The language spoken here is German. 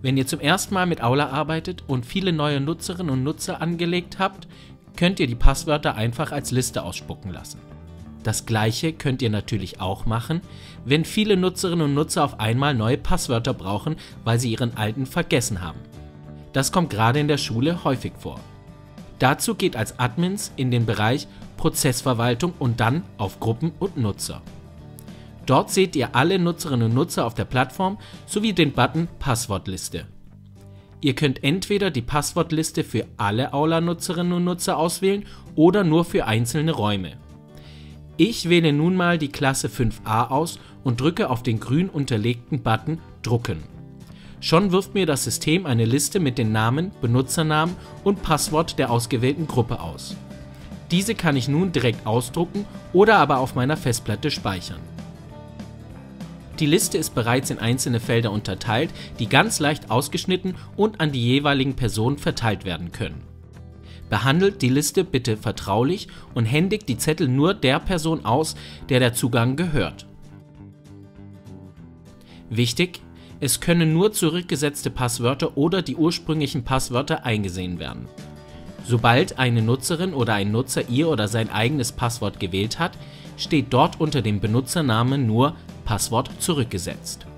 Wenn ihr zum ersten Mal mit Aula arbeitet und viele neue Nutzerinnen und Nutzer angelegt habt, könnt ihr die Passwörter einfach als Liste ausspucken lassen. Das gleiche könnt ihr natürlich auch machen, wenn viele Nutzerinnen und Nutzer auf einmal neue Passwörter brauchen, weil sie ihren alten vergessen haben. Das kommt gerade in der Schule häufig vor. Dazu geht als Admins in den Bereich Prozessverwaltung und dann auf Gruppen und Nutzer. Dort seht ihr alle Nutzerinnen und Nutzer auf der Plattform sowie den Button Passwortliste. Ihr könnt entweder die Passwortliste für alle Aula-Nutzerinnen und Nutzer auswählen oder nur für einzelne Räume. Ich wähle nun mal die Klasse 5a aus und drücke auf den grün unterlegten Button Drucken. Schon wirft mir das System eine Liste mit den Namen, Benutzernamen und Passwort der ausgewählten Gruppe aus. Diese kann ich nun direkt ausdrucken oder aber auf meiner Festplatte speichern. Die Liste ist bereits in einzelne Felder unterteilt, die ganz leicht ausgeschnitten und an die jeweiligen Personen verteilt werden können. Behandelt die Liste bitte vertraulich und händigt die Zettel nur der Person aus, der der Zugang gehört. Wichtig: Es können nur zurückgesetzte Passwörter oder die ursprünglichen Passwörter eingesehen werden. Sobald eine Nutzerin oder ein Nutzer ihr oder sein eigenes Passwort gewählt hat, steht dort unter dem Benutzernamen nur Passwort zurückgesetzt.